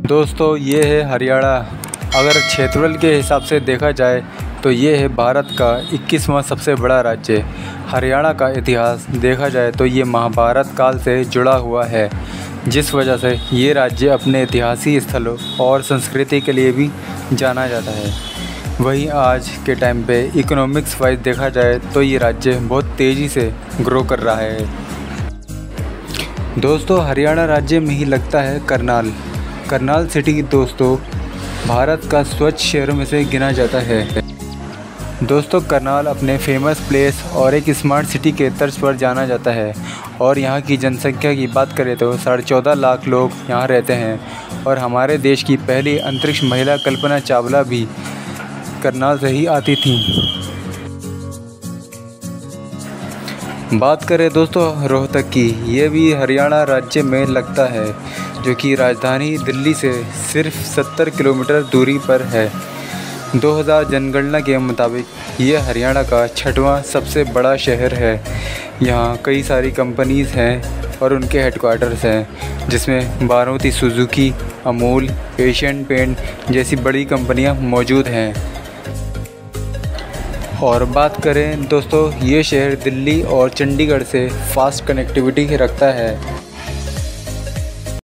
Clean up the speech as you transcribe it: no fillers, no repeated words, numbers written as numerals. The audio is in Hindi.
दोस्तों ये है हरियाणा। अगर क्षेत्रफल के हिसाब से देखा जाए तो ये है भारत का 21वां सबसे बड़ा राज्य। हरियाणा का इतिहास देखा जाए तो ये महाभारत काल से जुड़ा हुआ है, जिस वजह से ये राज्य अपने ऐतिहासिक स्थलों और संस्कृति के लिए भी जाना जाता है। वहीं आज के टाइम पे इकोनॉमिक्स वाइज देखा जाए तो ये राज्य बहुत तेज़ी से ग्रो कर रहा है। दोस्तों हरियाणा राज्य में ही लगता है करनाल सिटी दोस्तों भारत का स्वच्छ शहरों में से गिना जाता है। दोस्तों करनाल अपने फेमस प्लेस और एक स्मार्ट सिटी के तर्ज पर जाना जाता है और यहाँ की जनसंख्या की बात करें तो 14.5 लाख लोग यहाँ रहते हैं और हमारे देश की पहली अंतरिक्ष महिला कल्पना चावला भी करनाल से ही आती थी। बात करें दोस्तों रोहतक की, ये भी हरियाणा राज्य में लगता है, जो कि राजधानी दिल्ली से सिर्फ 70 किलोमीटर दूरी पर है। 2000 जनगणना के मुताबिक ये हरियाणा का 6वां सबसे बड़ा शहर है। यहाँ कई सारी कंपनीज़ हैं और उनके हेडक्वार्टर्स हैं, जिसमें Maruti Suzuki, Amul, Asian paint जैसी बड़ी कंपनियाँ मौजूद हैं। और बात करें दोस्तों, ये शहर दिल्ली और चंडीगढ़ से फास्ट कनेक्टिविटी रखता है।